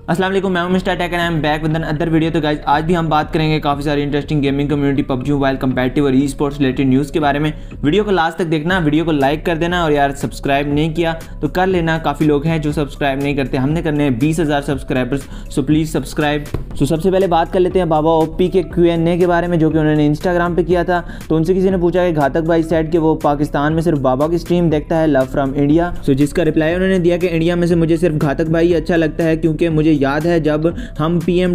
अस्सलाम वालेकुम, मैं हूं mister tech and I am back with another video. तो गाइस आज भी हम बात करेंगे काफ़ी सारी interesting gaming community PUBG mobile competitive और ई स्पोर्ट्स रिलेटेड न्यूज़ के बारे में। वीडियो को लास्ट तक देखना, वीडियो को लाइक कर देना और यार सब्सक्राइब नहीं किया तो कर लेना। काफ़ी लोग हैं जो सब्सक्राइब नहीं करते, हमने करने हैं 20,000 subscribers, so please subscribe. So सबसे पहले बात कर लेते हैं बाबा ओपी के Q&A के बारे में जो कि उन्होंने इंस्टाग्राम पर किया था। तो उनसे किसी ने पूछा कि घातक भाई सेट कि वो पाकिस्तान में सिर्फ बाबा की स्ट्रीम देखता है, लव फ्रॉम इंडिया। सो जिसका रिप्लाई उन्होंने दिया कि इंडिया में से मुझे सिर्फ घातक भाई अच्छा लगता है क्योंकि मुझे याद है जब हम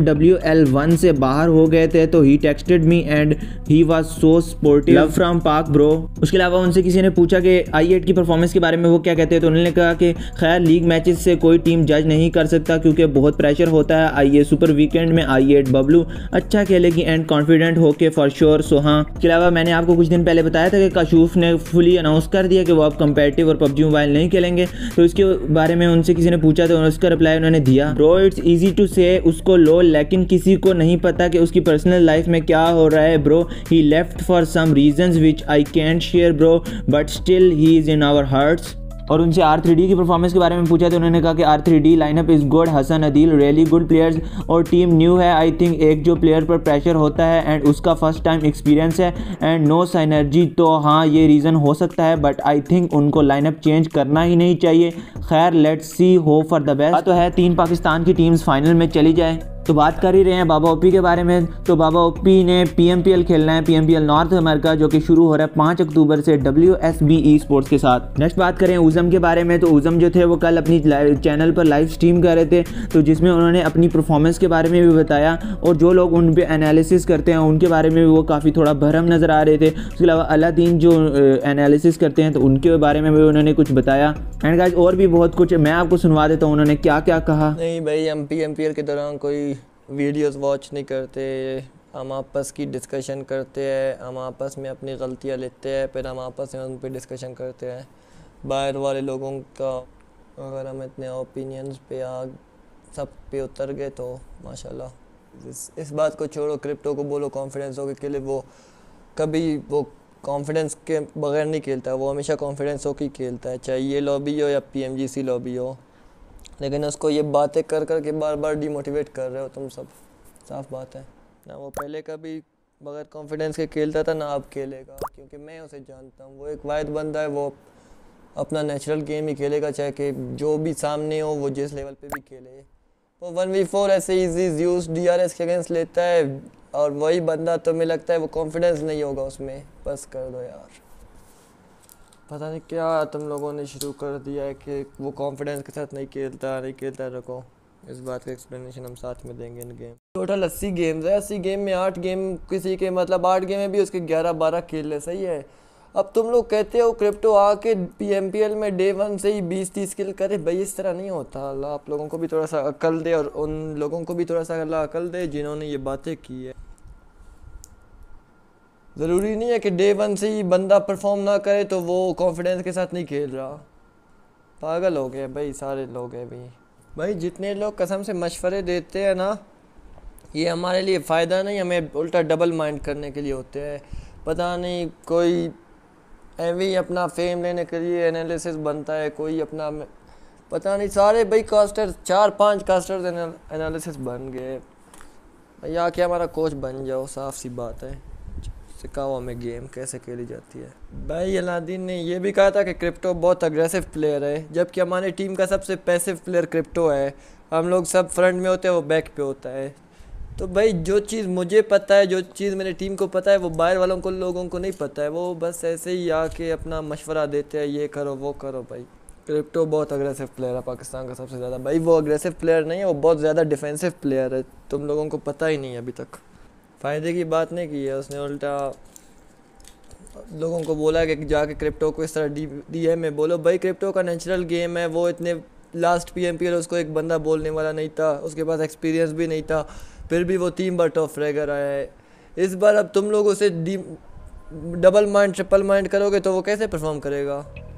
PMWL1 से बाहर हो गए थे तो ही texted me and he was so supportive, love from Pak bro. उसके अलावा उनसे किसी ने पूछा कि I8 की परफॉर्मेंस के बारे में वो क्या कहते हैं। तो उन्होंने कहा कि खैर लीग मैचेस से कोई टीम जज नहीं कर सकता क्योंकि बहुत प्रेशर होता है। आइए सुपर वीकेंड में I8 बबलू अच्छा खेलेगी एंड कॉन्फिडेंट होके फॉर श्योर। सो हाँ, इसके अलावा मैंने आपको कुछ दिन पहले बताया था कि काशूफ ने फुली अनाउंस कर दिया कि वो अब कंपेटिटिव और पबजी मोबाइल नहीं खेलेंगे। तो इसके बारे में उनसे किसी ने पूछा तो उसका रिप्लाई उन्होंने दिया, ब्रो इट्स ईजी टू से उसको लो, लेकिन किसी को नहीं पता कि उसकी पर्सनल लाइफ में क्या हो रहा है bro. He left for some reasons which I can't share bro but still he is in our hearts. और उनसे R3D की परफॉर्मेंस के बारे में पूछा तो उन्होंने कहा कि R3D lineup is good, Hasan Adeel really good players और टीम न्यू है। आई थिंक एक जो प्लेयर पर प्रेशर होता है एंड उसका फर्स्ट टाइम एक्सपीरियंस है एंड नो साइनर्जी, तो हाँ ये रीज़न हो सकता है बट आई थिंक उनको लाइनअप चेंज करना ही नहीं चाहिए। खैर let's see, hope for the best. तो है 3 पाकिस्तान की टीम्स फाइनल में चली जाए। तो बात कर ही रहे हैं बाबा ओपी के बारे में, तो बाबा ओपी ने PMPL खेलना है, PMPL नॉर्थ अमेरिका, जो कि शुरू हो रहा है 5 अक्टूबर से WSB ई स्पोर्ट्स के साथ। नेक्स्ट बात करें उज़म के बारे में, तो उज़म जो थे वो कल अपनी चैनल पर लाइव स्ट्रीम कर रहे थे, तो जिसमें उन्होंने अपनी परफॉर्मेंस के बारे में भी बताया और जो लोग उन पर एनालिसिस करते हैं उनके बारे में भी वो काफ़ी थोड़ा भरम नज़र आ रहे थे। उसके अलावा अलादीन जो एनालिसिस करते हैं तो उनके बारे में भी उन्होंने कुछ बताया। एंड गाइस और भी बहुत कुछ मैं आपको सुनवा देता हूँ उन्होंने क्या क्या कहा। नहीं भाई, हम PMPL के दौरान कोई वीडियोस वॉच नहीं करते, हम आपस की डिस्कशन करते हैं, हम आपस में अपनी गलतियां लेते हैं, फिर हम आपस में उन पर डिस्कशन करते हैं। बाहर वाले लोगों का अगर हम इतने ओपिनियंस पे सब पे उतर गए तो माशाल्लाह। इस बात को छोड़ो, क्रिप्टो को बोलो कॉन्फिडेंस हो के लिए, वो कभी वो कॉन्फिडेंस के बगैर नहीं खेलता, वो हमेशा कॉन्फिडेंस होकर खेलता है, चाहे ये लॉबी हो या PMGC लॉबी हो। लेकिन उसको ये बातें कर कर के बार बार डिमोटिवेट कर रहे हो तुम सब, साफ बात है ना। वो पहले कभी बगैर कॉन्फिडेंस के खेलता था ना अब खेलेगा, क्योंकि मैं उसे जानता हूँ। वो एक वाहिद बंदा है, वो अपना नेचुरल गेम ही खेलेगा, चाहे कि जो भी सामने हो वो जिस लेवल पे भी खेले। वो 1v4 ऐसे इजी यूज DRS के अगेंस्ट लेता है और वही बंदा तुम्हें लगता है वो कॉन्फिडेंस नहीं होगा उसमें। बस कर दो यार, पता नहीं क्या तुम लोगों ने शुरू कर दिया है कि वो कॉन्फिडेंस के साथ नहीं खेलता रखो। इस बात का एक्सप्लेनेशन हम साथ में देंगे इन गेम। टोटल 80 गेम्स है, 80 गेम में 8 गेम किसी के, मतलब 8 गेम में भी उसके 11-12 खेल ले, सही है। अब तुम लोग कहते हो क्रिप्टो आके PMPL में डे 1 से ही 20-30 किल करे, भाई इस तरह नहीं होता। अल्लाह आप लोगों को भी थोड़ा सा अकल दे और उन लोगों को भी थोड़ा सा अल्लाह अकल दे जिन्होंने ये बातें की है। ज़रूरी नहीं है कि डे 1 से ही बंदा परफॉर्म ना करे तो वो कॉन्फिडेंस के साथ नहीं खेल रहा। पागल हो गए भाई सारे लोग हैं भाई। जितने लोग कसम से मशवरे देते हैं ना, ये हमारे लिए फ़ायदा नहीं, हमें उल्टा डबल माइंड करने के लिए होते हैं। पता नहीं कोई एवी अपना फेम लेने के लिए एनालिसिस बनता है, कोई अपना पता नहीं, सारे भाई कास्टर 4-5 कास्टर्स एनालिसिस बन गए। भैया क्या हमारा कोच बन जाओ, साफ सी बात है, सिखाओ हमें गेम कैसे खेली जाती है। भाई अलादीन ने ये भी कहा था कि क्रिप्टो बहुत अग्रेसिव प्लेयर है, जबकि हमारी टीम का सबसे पैसिव प्लेयर क्रिप्टो है। हम लोग सब फ्रंट में होते हैं, वो बैक पे होता है। तो भाई जो चीज़ मुझे पता है, जो चीज़ मेरी टीम को पता है, वो बाहर वालों को लोगों को नहीं पता है। वो बस ऐसे ही आके अपना मशवरा देते हैं, ये करो वो करो। भाई क्रिप्टो बहुत अग्रेसिव प्लेयर है, पाकिस्तान का सबसे ज़्यादा। भाई वो अग्रेसिव प्लेयर नहीं है, वो बहुत ज़्यादा डिफेंसिव प्लेयर है, तुम लोगों को पता ही नहीं है अभी तक। फ़ायदे की बात नहीं की है उसने, उल्टा लोगों को बोला कि जाके क्रिप्टो को इस तरह DM में बोलो। भाई क्रिप्टो का नेचुरल गेम है, वो इतने लास्ट PMPL उसको एक बंदा बोलने वाला नहीं था, उसके पास एक्सपीरियंस भी नहीं था, फिर भी वो 3 बार टॉप फ्रैगर आया है। इस बार अब तुम लोग उसे डबल माइंड ट्रिपल माइंड करोगे तो वो कैसे परफॉर्म करेगा।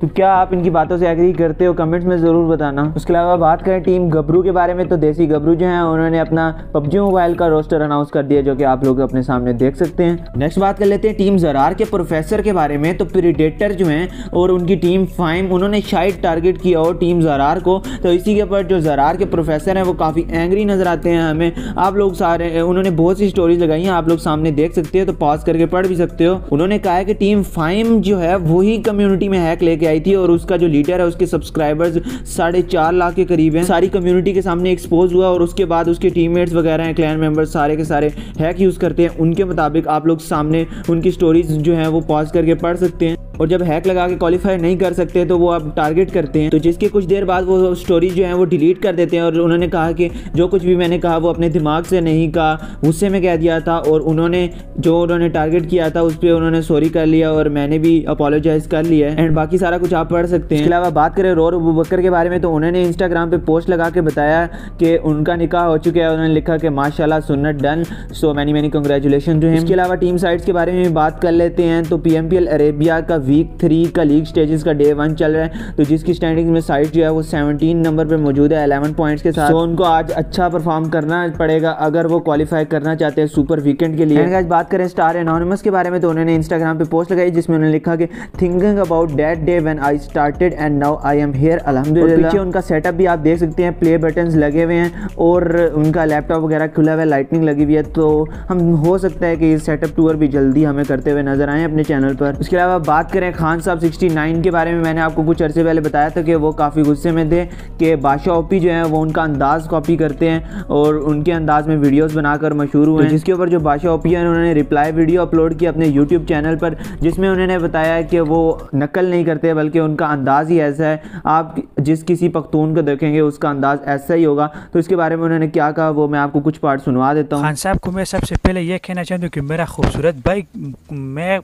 तो क्या आप इनकी बातों से एग्री करते हो? कमेंट्स में ज़रूर बताना। उसके अलावा बात करें टीम गबरू के बारे में, तो देसी गबरू जो है उन्होंने अपना पबजी मोबाइल का रोस्टर अनाउंस कर दिया, जो कि आप लोग अपने सामने देख सकते हैं। नेक्स्ट बात कर लेते हैं टीम ज़रार के प्रोफेसर के बारे में। तो प्रीडेटर जो हैं और उनकी टीम फाइम, उन्होंने शायद टारगेट किया हो टीम ज़रार को, तो इसी के ऊपर जो ज़रार के प्रोफेसर हैं वो काफ़ी एंग्री नज़र आते हैं हमें। आप लोग सारे, उन्होंने बहुत सी स्टोरीज लगाई हैं, आप लोग सामने देख सकते हो, तो पॉज करके पढ़ भी सकते हो। उन्होंने कहा है कि टीम फाइम जो है वही कम्युनिटी में हैक लेके आई थी और उसका जो लीडर है उसके सब्सक्राइबर्स 4.5 लाख के करीब हैं। सारी कम्युनिटी के सामने एक्सपोज हुआ और उसके बाद उसके टीममेट्स वगैरह हैं, क्लैन मेंबर्स सारे के सारे हैक यूज़ करते हैं। उनके मुताबिक आप लोग सामने उनकी स्टोरीज जो हैं वो पॉज करके पढ़ सकते हैं। और जब हैक लगा के क्वालिफाई नहीं कर सकते तो वो अब टारगेट करते हैं, तो जिसके कुछ देर बाद वो स्टोरी जो है वो डिलीट कर देते हैं। और उन्होंने कहा कि जो कुछ भी मैंने कहा वो अपने दिमाग से नहीं कहा, गुस्से में कह दिया था, और उन्होंने टारगेट किया था उस पर उन्होंने सॉरी कर लिया और मैंने भी अपोलोजाइज कर लिया है। एंड बाकी सारा कुछ आप पढ़ सकते हैं। इसके अलावा बात करें रोर अबू बकर के बारे में, तो उन्होंने इंस्टाग्राम पे पोस्ट लगा के बताया कि उनका निकाह हो चुका है। उन्होंने लिखा कि माशाल्लाह सुन्नत done, so many congratulation to him. इसके अलावा टीम साइट्स के बारे में बात कर लेते हैं। तो PMPL अरेबिया का वीक 3 का लीग स्टेजेस का डे 1 चल रहा है, तो जिसकी स्टैंडिंग में साइट जो है वो 17 नंबर पे मौजूद है 11 पॉइंट्स के साथ। तो उनको आज अच्छा परफॉर्म करना पड़ेगा अगर वो क्वालिफाई करना चाहते हैं सुपर वीकेंड के लिए। आज बात करें स्टार एनोनिमस के बारे में, तो उन्होंने इंस्टाग्राम पे पोस्ट लगाई जिसमें उन्होंने लिखा कि thinking about that day when I started and now I am here अल्हम्दुलिल्लाह। पीछे उनका सेटअप भी आप देख सकते हैं, प्ले बटन्स लगे हुए हैं और उनका लैपटॉप वगैरह खुला हुआ है, लाइटनिंग लगी हुई है। तो हम हो सकता है कि इस सेटअप टूर भी जल्दी हमें करते हुए नजर आए अपने चैनल पर। उसके अलावा बात करें खान साहब 69 के बारे में, मैंने आपको कुछ अरसे पहले बताया था कि वो काफ़ी गुस्से में थे कि बादशाह ओपी जो है वो उनका अंदाज़ कॉपी करते हैं और उनके अंदाज में वीडियोस बनाकर मशहूर हुए हैं। जिसके ऊपर जो बादशाह ओपी है उन्होंने रिप्लाई वीडियो अपलोड की अपने यूट्यूब चैनल पर, जिसमें उन्होंने बताया कि वो नकल नहीं करते बल्कि उनका अंदाज़ ही ऐसा है, आप जिस किसी पख्तून को देखेंगे उसका अंदाज़ ऐसा ही होगा। तो इसके बारे में उन्होंने क्या कहा वो मैं आपको कुछ पार्ट सुनवा देता हूँ। खान साहब को मैं सबसे पहले ये कहना चाहता हूँ कि मेरा खूबसूरत भाई, मैं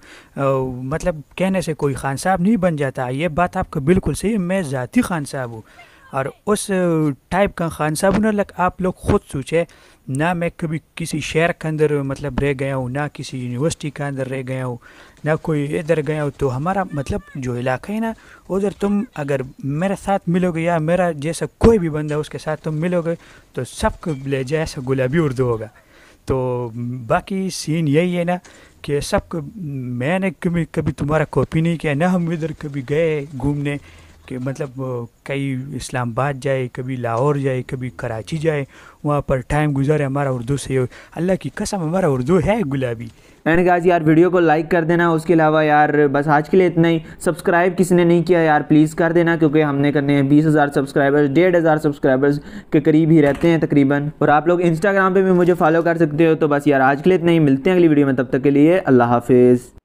मतलब कहने से कोई खान साहब नहीं बन जाता, ये बात आपको बिल्कुल सही। मैं ज़ाती खान साहब हूँ और उस टाइप का खान साहब ना आप लोग खुद सोचे ना। मैं कभी किसी शहर के अंदर मतलब रह गया हूँ, ना किसी यूनिवर्सिटी के अंदर रह गया हूँ, ना कोई इधर गया हूँ। तो हमारा मतलब जो इलाका है ना उधर तुम अगर मेरे साथ मिलोगे या मेरा जैसा कोई भी बंदा उसके साथ तुम मिलोगे तो सबको लहजा ऐसा गुलाबी उर्दू होगा। तो बाकी सीन यही है ना कि सबको मैंने कभी तुम्हारा कॉपी नहीं किया ना। हम इधर कभी गए घूमने कि मतलब कहीं इस्लामाबाद जाए, कभी लाहौर जाए, कभी कराची जाए, वहाँ पर टाइम गुजारे हमारा उर्दू से। अल्लाह की कसम हमारा उर्दू है गुलाबी। एंड गाइस यार वीडियो को लाइक कर देना। उसके अलावा यार बस आज के लिए इतना ही। सब्सक्राइब किसने नहीं किया यार प्लीज़ कर देना, क्योंकि हमने करने हैं 20,000 सब्सक्राइबर्स, 1,500 सब्सक्राइबर्स के करीब ही रहते हैं तकरीबन। और आप लोग इंस्टाग्राम पे भी मुझे फॉलो कर सकते हो। तो बस यार आज के लिए इतना ही, मिलते हैं अगली वीडियो में, तब तक के लिए अल्लाह हाफिज़।